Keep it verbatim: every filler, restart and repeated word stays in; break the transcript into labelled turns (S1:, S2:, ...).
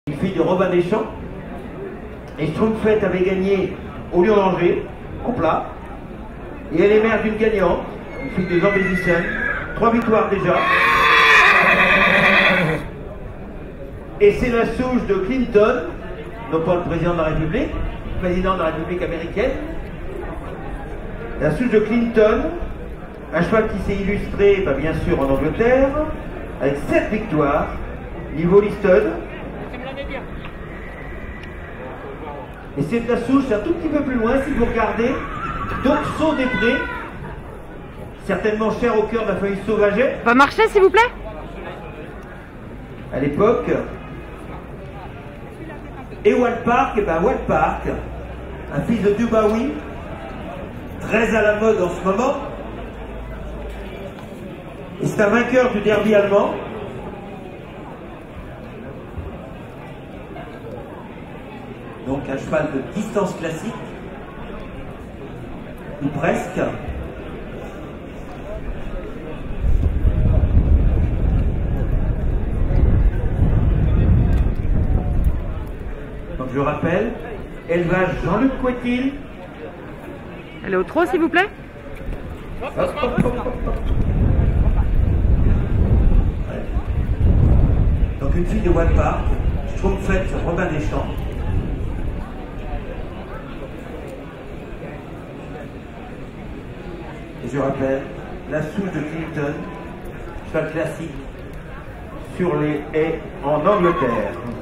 S1: Une fille de Robin Deschamps. Et Schtroumpfette avait gagné au Lion d'Angers, en plat. Et elle est mère d'une gagnante, une fille de Jean Bézissen. Trois victoires déjà. Et c'est la souche de Clinton, non pas le président de la République, le président de la République américaine. La souche de Clinton, un cheval qui s'est illustré, bah, bien sûr, en Angleterre, avec sept victoires, niveau listed. Et c'est de la souche un tout petit peu plus loin, si vous regardez, d'Oxo des Prés, certainement cher au cœur de la famille Sauvaget.
S2: Va marcher, s'il vous plaît.
S1: À l'époque. Et Walt Park, et ben Walt Park, un fils de Dubaoui, très à la mode en ce moment. Et c'est un vainqueur du derby allemand. Donc un cheval de distance classique, ou presque. Donc je rappelle, élevage Jean-Luc Couetil.
S2: Elle est au trot, s'il vous plaît.
S1: Hop, hop, hop, hop, hop. Ouais. Donc une fille de Walt Park, Schtroumpfette Robin Deschamps. Et je rappelle, la souche de Clinton, cheval classique, sur les haies en Angleterre.